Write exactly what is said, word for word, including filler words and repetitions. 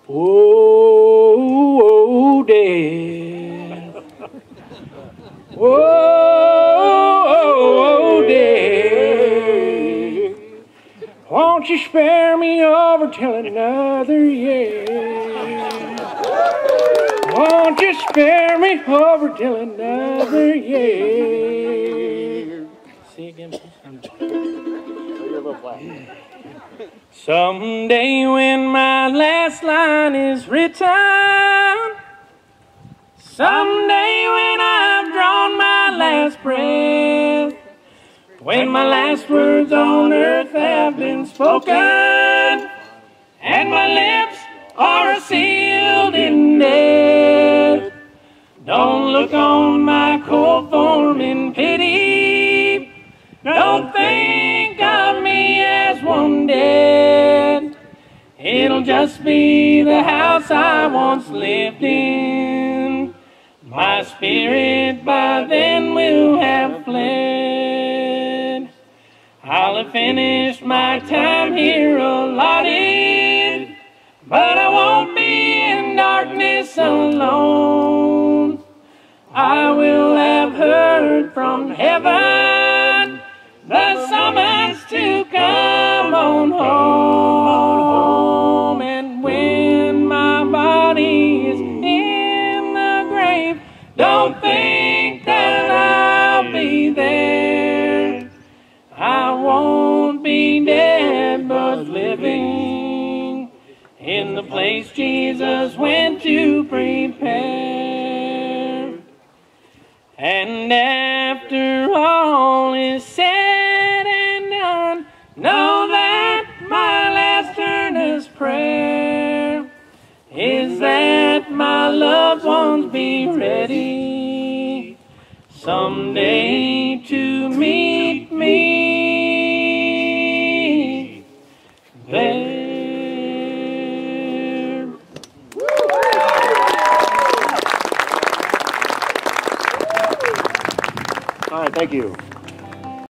Whoa, Dad. Whoa, Dad. Won't you spare me over till another year? Won't you spare me over till another year? See again, please. Someday when my last line is written, someday when I've drawn my last breath, when my last words on earth have been spoken, and my lips are sealed in death, don't look on my cold form in pity. Don't think of me as one dead. It'll just be the house I once lived in. My spirit by then will have fled. I'll have finished my time here allotted, but I won't be in darkness alone. I will have heard from heaven the summons to come on home. And when my body is in the grave, don't think that I'll be there. I won't be dead but living in the place Jesus went to prepare. And after all is said and done, know that my last earnest prayer is that my loved ones be ready someday to meet me there. All right, thank you.